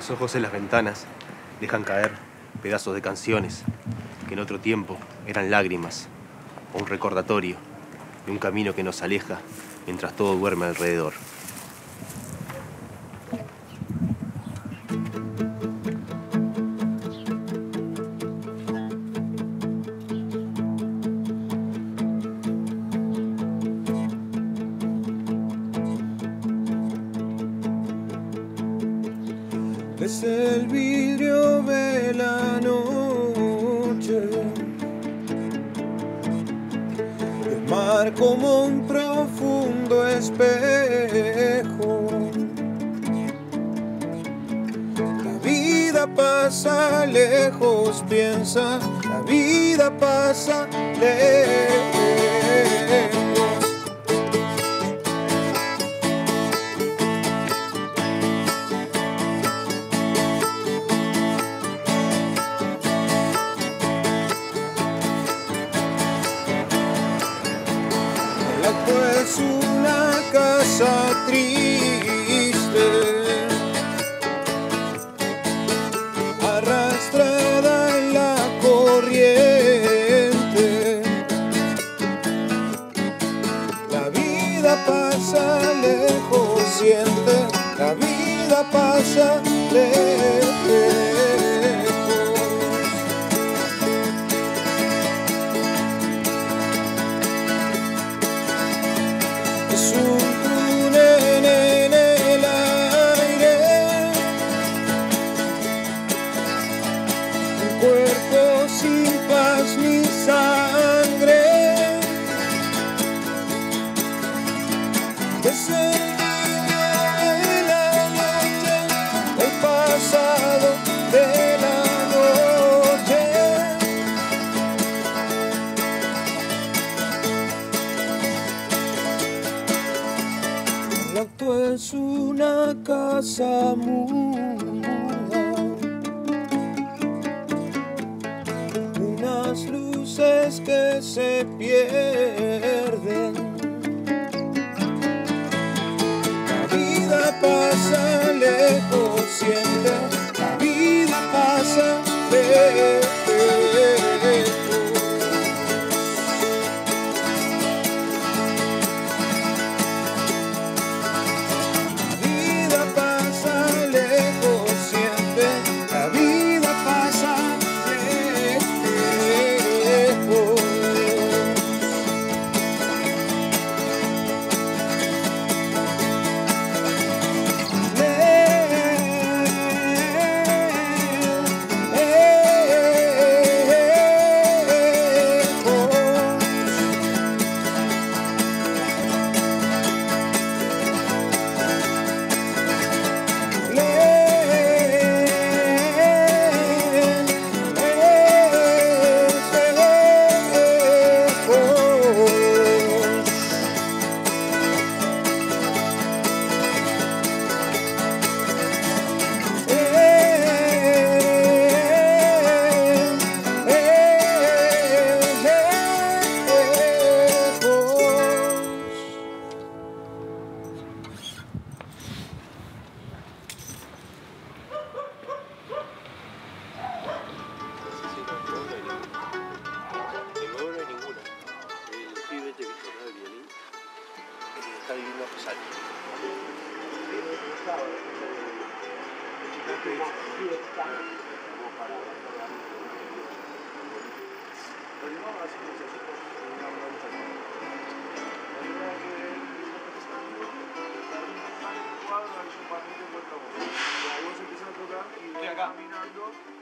Los ojos en las ventanas dejan caer pedazos de canciones que en otro tiempo eran lágrimas o un recordatorio de un camino que nos aleja mientras todo duerme alrededor. Es el vidrio de la noche, el mar como un profundo espejo. La vida pasa lejos, piensa, la vida pasa lejos. Es una casa triste, arrastrada en la corriente. La vida pasa lejos, siente, la vida pasa lejos. Es un túnel en el aire, un cuerpo sin paz ni sangre. Es el día de la noche, el pasado de la noche. El auto es una casa muda, unas luces que se pierden. La vida pasa lejos, siente, la vida pasa lejos. Está viviendo en Rosario. Y ahí vos empiezas a tocar y vas caminando.